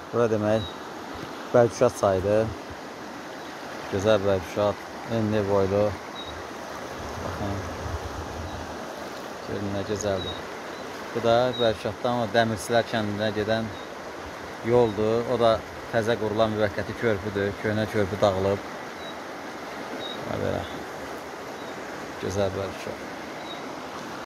Bura demək Bəlküşat sayıdır. Gözəl Bəlküşat. Enli boylu. Baxın. Görün nə gözəldir. Bu da Bəlküşatdan o Dəmirçilər kəndinə gedən yoldur. O da təzə qurulan müvəqqəti körpüdür. Köhnə körpü dağılıb. Belə. Gözəl Bəlküşat.